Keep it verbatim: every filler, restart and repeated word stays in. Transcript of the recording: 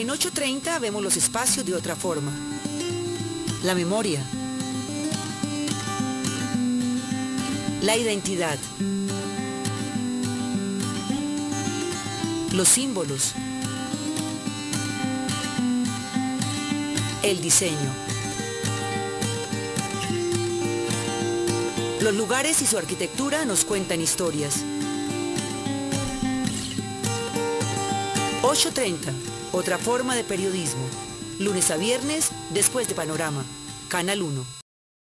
En ocho treinta vemos los espacios de otra forma. La memoria. La identidad. Los símbolos. El diseño. Los lugares y su arquitectura nos cuentan historias. ocho treinta, otra forma de periodismo. Lunes a viernes, después de Panorama. Canal uno.